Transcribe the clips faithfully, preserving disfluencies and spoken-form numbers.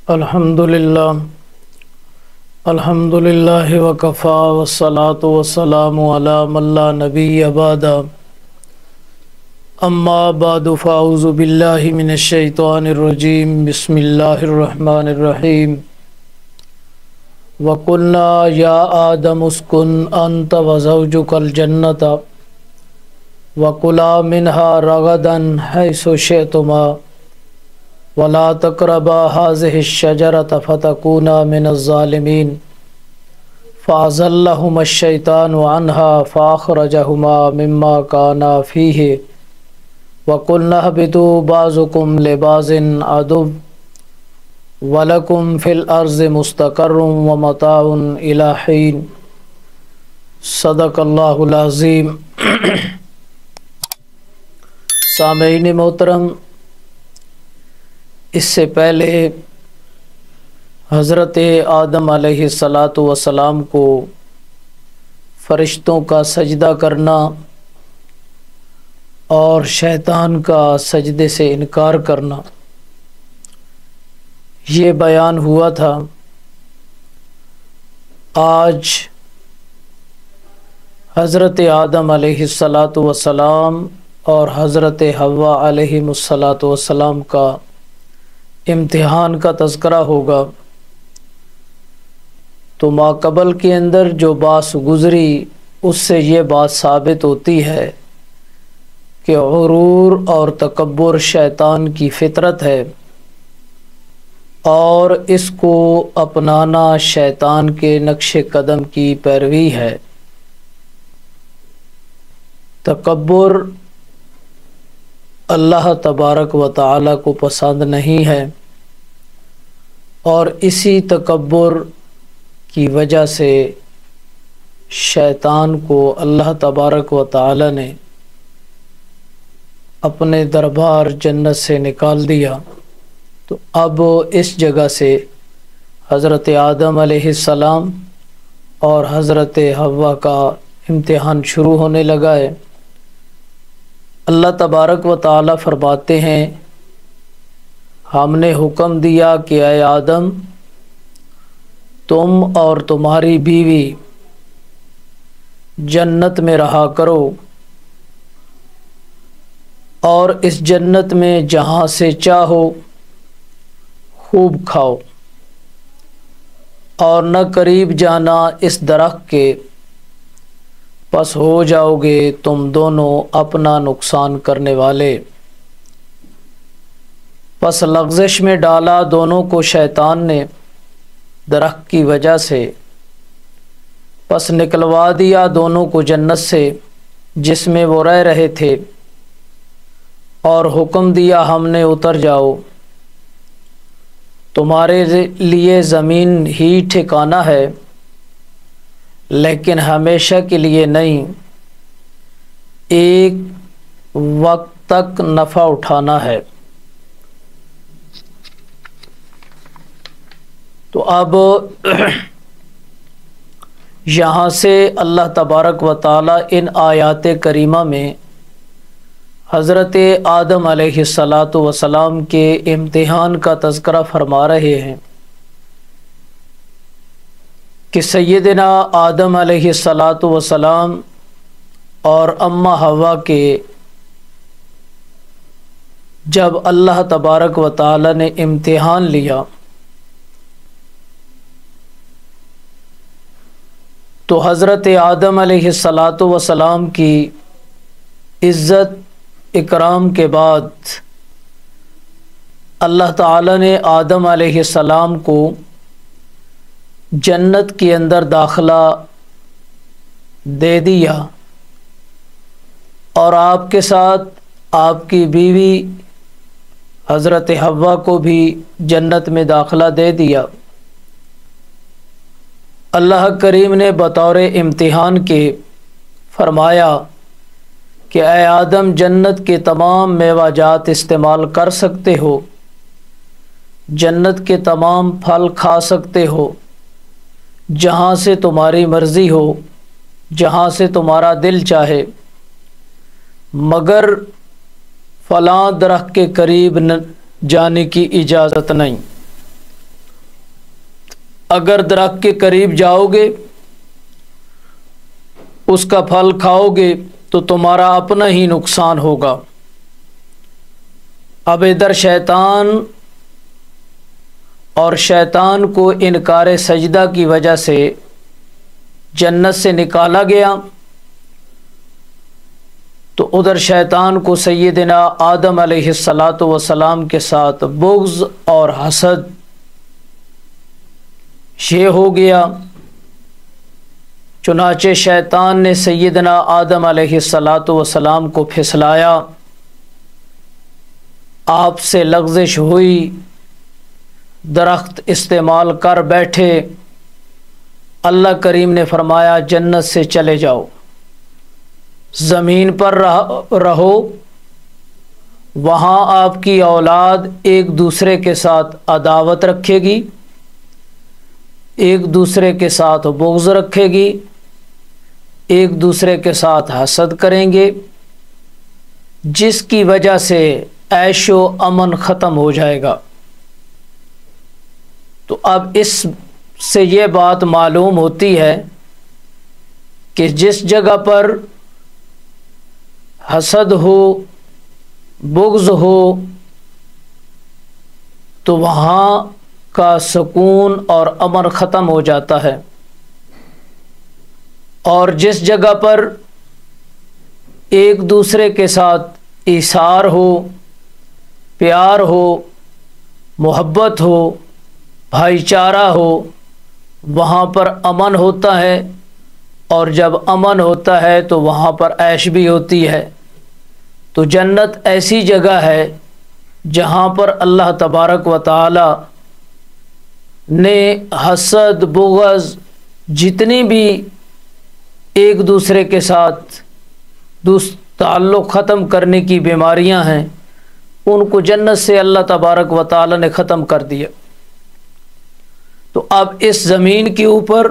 الحمد للہ الحمد للہ وکفا والصلاة والسلام علی من لا نبی بعد اما بعد فاعوذ باللہ من الشیطان الرجیم بسم اللہ الرحمن الرحیم وقلنا یا آدم اسکن انت وزوجک الجنۃ وکلا منہا رغدا حیث شئتما ولا تقربا هذه الشجرة فتكونا من الظالمين فأزلهما الشيطان عنها فأخرجهما مما كانا فيه وقلنا اهبطوا بعضكم لبعض عدو ولكم في الأرض مستقر ومتاع إلى حين صدق الله العظيم۔ سامعین محترم، اس سے پہلے حضرت آدم علیہ الصلاۃ والسلام کو فرشتوں کا سجدہ کرنا اور شیطان کا سجدے سے انکار کرنا یہ بیان ہوا تھا۔ آج حضرت آدم علیہ الصلاۃ والسلام اور حضرت حوا علیہ الصلاۃ والسلام کا امتحان کا تذکرہ ہوگا۔ تو ماقبل کے اندر جو بات گزری اس سے یہ بات ثابت ہوتی ہے کہ غرور اور تکبر شیطان کی فطرت ہے اور اس کو اپنانا شیطان کے نقش قدم کی پیروی ہے۔ تکبر اللہ تبارک و تعالی کو پسند نہیں ہے، اور اسی تکبر کی وجہ سے شیطان کو اللہ تبارک و تعالی نے اپنے دربار جنت سے نکال دیا۔ تو اب اس جگہ سے حضرت آدم علیہ السلام اور حضرت حوا کا امتحان شروع ہونے لگا ہے۔ اللہ تبارک و تعالی فرماتے ہیں، ہم نے حکم دیا کہ اے آدم، تم اور تمہاری بیوی جنت میں رہا کرو، اور اس جنت میں جہاں سے چاہو خوب کھاؤ، اور نہ قریب جانا اس درخت کے، پس ہو جاؤ گے تم دونوں اپنا نقصان کرنے والے۔ پس لغزش میں ڈالا دونوں کو شیطان نے درخت کی وجہ سے، پس نکلوا دیا دونوں کو جنت سے جس میں وہ رہ رہے تھے، اور حکم دیا ہم نے اتر جاؤ، تمہارے لیے زمین ہی ٹھکانہ ہے لیکن ہمیشہ کے لیے نہیں، ایک وقت تک نفع اٹھانا ہے۔ تو اب یہاں سے اللہ تبارک و تعالی ان آیات کریمہ میں حضرت آدم علیہ الصلاۃ والسلام کے امتحان کا تذکرہ فرما رہے ہیں کہ سیدنا آدم علیہ الصلاۃ والسلام اور اماں حوا کے جب اللہ تبارک و تعالی نے امتحان لیا تو حضرت آدم علیہ الصلاۃ والسلام کی عزت اکرام کے بعد اللہ تعالی نے آدم علیہ السلام کو جنت کے اندر داخلہ دے دیا، اور آپ کے ساتھ آپ کی بیوی حضرت حوا کو بھی جنت میں داخلہ دے دیا۔ اللہ کریم نے بطور امتحان کے فرمایا کہ اے آدم، جنت کے تمام میوہ جات استعمال کر سکتے ہو، جنت کے تمام پھل کھا سکتے ہو، جہاں سے تمہاری مرضی ہو، جہاں سے تمہارا دل چاہے، مگر فلاں درخت کے قریب جانے کی اجازت نہیں۔ اگر درخت کے قریب جاؤ گے، اس کا پھل کھاؤ گے تو تمہارا اپنا ہی نقصان ہوگا۔ اب ادھر شیطان اور شیطان کو انکار سجدہ کی وجہ سے جنت سے نکالا گیا، تو ادھر شیطان کو سیدنا آدم علیہ الصلاۃ والسلام کے ساتھ بغض اور حسد یہ ہو گیا۔ چنانچہ شیطان نے سیدنا آدم علیہ الصلاۃ والسلام کو پھسلایا، آپ سے لغزش ہوئی، درخت استعمال کر بیٹھے۔ اللہ کریم نے فرمایا جنت سے چلے جاؤ، زمین پر رہو، وہاں آپ کی اولاد ایک دوسرے کے ساتھ عداوت رکھے گی، ایک دوسرے کے ساتھ بغض رکھے گی، ایک دوسرے کے ساتھ حسد کریں گے، جس کی وجہ سے عیش و امن ختم ہو جائے گا۔ تو اب اس سے یہ بات معلوم ہوتی ہے کہ جس جگہ پر حسد ہو، بغض ہو، تو وہاں کا سکون اور امن ختم ہو جاتا ہے، اور جس جگہ پر ایک دوسرے کے ساتھ ایثار ہو، پیار ہو، محبت ہو، بھائی چارہ ہو، وہاں پر امن ہوتا ہے، اور جب امن ہوتا ہے تو وہاں پر عیش بھی ہوتی ہے۔ تو جنت ایسی جگہ ہے جہاں پر اللہ تبارک و تعالی نے حسد، بغض، جتنی بھی ایک دوسرے کے ساتھ تعلق ختم کرنے کی بیماریاں ہیں، ان کو جنت سے اللہ تبارک و تعالی نے ختم کر دیا۔ تو اب اس زمین کے اوپر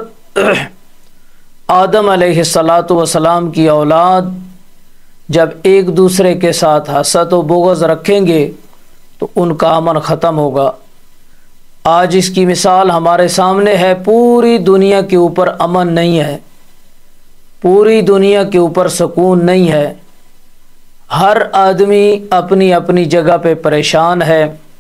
آدم علیہ الصلاۃ والسلام کی اولاد جب ایک دوسرے کے ساتھ حسد و بغض رکھیں گے تو ان کا امن ختم ہوگا۔ آج اس کی مثال ہمارے سامنے ہے، پوری دنیا کے اوپر امن نہیں ہے، پوری دنیا کے اوپر سکون نہیں ہے، ہر آدمی اپنی اپنی جگہ پہ پریشان ہے۔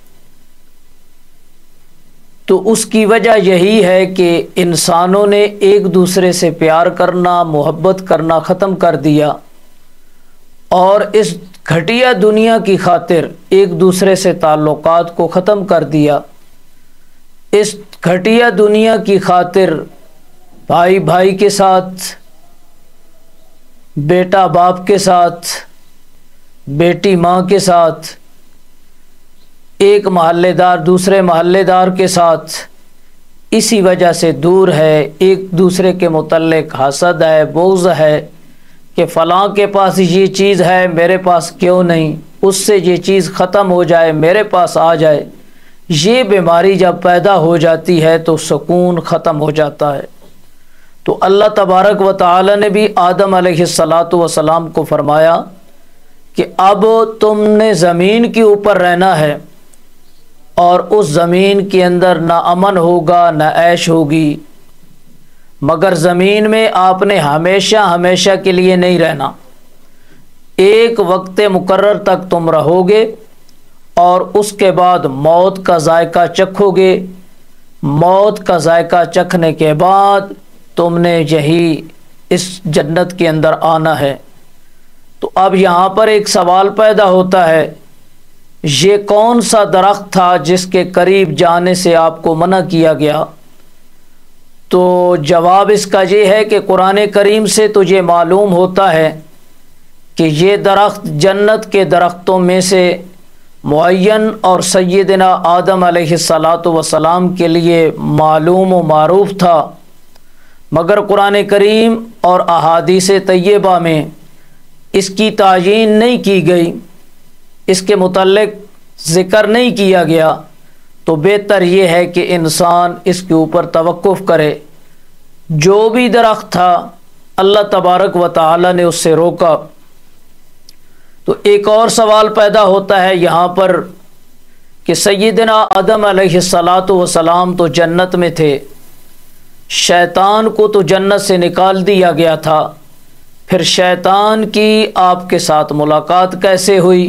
تو اس کی وجہ یہی ہے کہ انسانوں نے ایک دوسرے سے پیار کرنا، محبت کرنا ختم کر دیا، اور اس گھٹیا دنیا کی خاطر ایک دوسرے سے تعلقات کو ختم کر دیا۔ اس گھٹیا دنیا کی خاطر بھائی بھائی کے ساتھ، بیٹا باپ کے ساتھ، بیٹی ماں کے ساتھ، ایک محلے دار دوسرے محلے دار کے ساتھ اسی وجہ سے دور ہے، ایک دوسرے کے متعلق حسد ہے، بغض ہے کہ فلاں کے پاس یہ چیز ہے میرے پاس کیوں نہیں، اس سے یہ چیز ختم ہو جائے میرے پاس آ جائے۔ یہ بیماری جب پیدا ہو جاتی ہے تو سکون ختم ہو جاتا ہے۔ تو اللہ تبارک و تعالی نے بھی آدم علیہ الصلاۃ والسلام کو فرمایا کہ اب تم نے زمین کے اوپر رہنا ہے، اور اس زمین کے اندر نہ امن ہوگا نہ عیش ہوگی، مگر زمین میں آپ نے ہمیشہ ہمیشہ کے لیے نہیں رہنا، ایک وقت مقرر تک تم رہو گے، اور اس کے بعد موت کا ذائقہ چکھو گے۔ موت کا ذائقہ چکھنے کے بعد تم نے یہی اس جنت کے اندر آنا ہے۔ تو اب یہاں پر ایک سوال پیدا ہوتا ہے، یہ کون سا درخت تھا جس کے قریب جانے سے آپ کو منع کیا گیا؟ تو جواب اس کا یہ ہے کہ قرآن کریم سے تو یہ معلوم ہوتا ہے کہ یہ درخت جنت کے درختوں میں سے معین اور سیدنا آدم علیہ الصلاۃ والسلام کے لیے معلوم و معروف تھا، مگر قرآن کریم اور احادیث طیبہ میں اس کی تعیین نہیں کی گئی، اس کے متعلق ذکر نہیں کیا گیا۔ تو بہتر یہ ہے کہ انسان اس کے اوپر توقف کرے۔ جو بھی درخت تھا اللہ تبارک و تعالی نے اس سے روکا۔ تو ایک اور سوال پیدا ہوتا ہے یہاں پر کہ سیدنا آدم علیہ الصلاۃ والسلام تو جنت میں تھے، شیطان کو تو جنت سے نکال دیا گیا تھا، پھر شیطان کی آپ کے ساتھ ملاقات کیسے ہوئی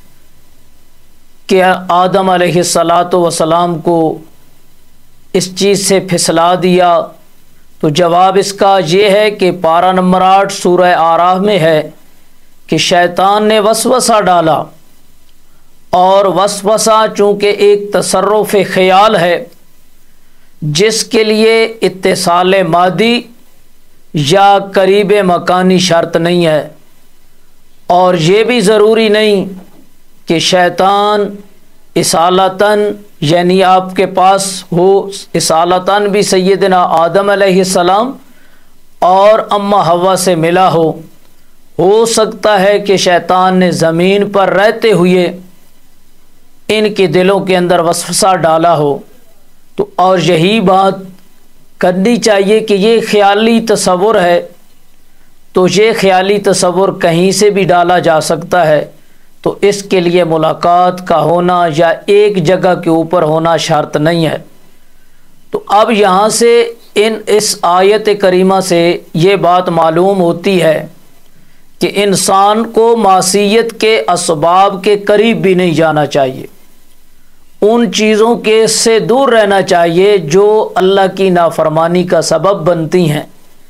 کہ آدم علیہ الصلاۃ والسلام کو اس چیز سے پھسلا دیا؟ تو جواب اس کا یہ ہے کہ پارہ نمبر آٹھ سورہ اعراف میں ہے کہ شیطان نے وسوسہ ڈالا، اور وسوسہ چونکہ ایک تصرف خیال ہے جس کے لیے اتصال مادی یا قریب مکانی شرط نہیں ہے، اور یہ بھی ضروری نہیں کہ شیطان اصالتاً یعنی آپ کے پاس ہو، اصالتاً بھی سیدنا آدم علیہ السلام اور اماں حوا سے ملا ہو ہو سکتا ہے کہ شیطان نے زمین پر رہتے ہوئے ان کے دلوں کے اندر وسوسہ ڈالا ہو، تو اور یہی بات کرنی چاہیے کہ یہ خیالی تصور ہے، تو یہ خیالی تصور کہیں سے بھی ڈالا جا سکتا ہے، تو اس کے لیے ملاقات کا ہونا یا ایک جگہ کے اوپر ہونا شرط نہیں ہے۔ تو اب یہاں سے ان اس آیت کریمہ سے یہ بات معلوم ہوتی ہے کہ انسان کو معصیت کے اسباب کے قریب بھی نہیں جانا چاہیے، ان چیزوں کے سے دور رہنا چاہیے جو اللہ کی نافرمانی کا سبب بنتی ہیں۔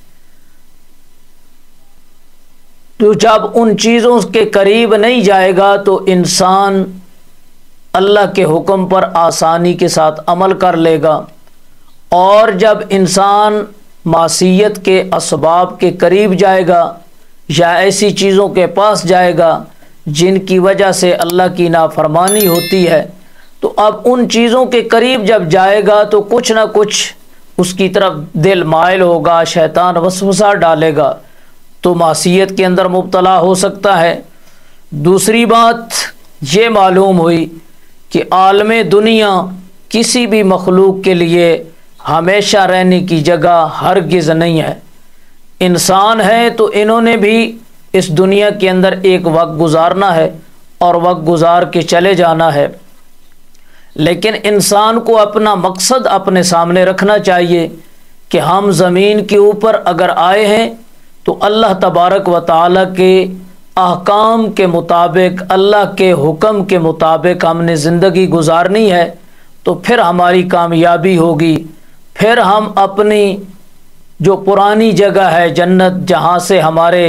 تو جب ان چیزوں کے قریب نہیں جائے گا تو انسان اللہ کے حکم پر آسانی کے ساتھ عمل کر لے گا، اور جب انسان معصیت کے اسباب کے قریب جائے گا یا ایسی چیزوں کے پاس جائے گا جن کی وجہ سے اللہ کی نافرمانی ہوتی ہے، تو اب ان چیزوں کے قریب جب جائے گا تو کچھ نہ کچھ اس کی طرف دل مائل ہوگا، شیطان وسوسہ ڈالے گا، تو معصیت کے اندر مبتلا ہو سکتا ہے۔ دوسری بات یہ معلوم ہوئی کہ عالم دنیا کسی بھی مخلوق کے لیے ہمیشہ رہنے کی جگہ ہرگز نہیں ہے۔ انسان ہے تو انہوں نے بھی اس دنیا کے اندر ایک وقت گزارنا ہے اور وقت گزار کے چلے جانا ہے، لیکن انسان کو اپنا مقصد اپنے سامنے رکھنا چاہیے کہ ہم زمین کے اوپر اگر آئے ہیں تو اللہ تبارک و تعالیٰ کے احکام کے مطابق، اللہ کے حکم کے مطابق ہم نے زندگی گزارنی ہے، تو پھر ہماری کامیابی ہوگی، پھر ہم اپنی جو پرانی جگہ ہے جنت جہاں سے ہمارے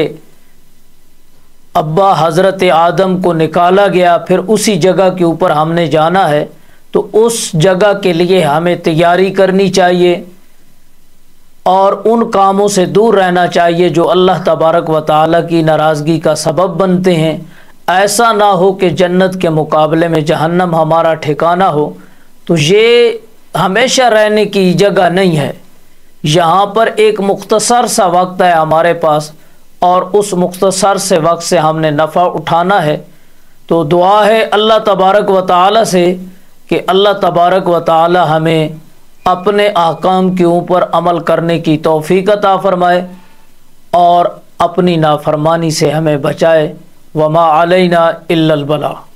ابا حضرت آدم کو نکالا گیا، پھر اسی جگہ کے اوپر ہم نے جانا ہے، تو اس جگہ کے لیے ہمیں تیاری کرنی چاہیے اور ان کاموں سے دور رہنا چاہیے جو اللہ تبارک و تعالیٰ کی ناراضگی کا سبب بنتے ہیں۔ ایسا نہ ہو کہ جنت کے مقابلے میں جہنم ہمارا ٹھکانہ ہو، تو یہ ہمیشہ رہنے کی جگہ نہیں ہے، یہاں پر ایک مختصر سا وقت ہے ہمارے پاس، اور اس مختصر سے وقت سے ہم نے نفع اٹھانا ہے۔ تو دعا ہے اللہ تبارک و تعالیٰ سے کہ اللہ تبارک و تعالیٰ ہمیں اپنے احکام کے اوپر عمل کرنے کی توفیق عطا فرمائے اور اپنی نافرمانی سے ہمیں بچائے۔ وما علینا الا البلاغ۔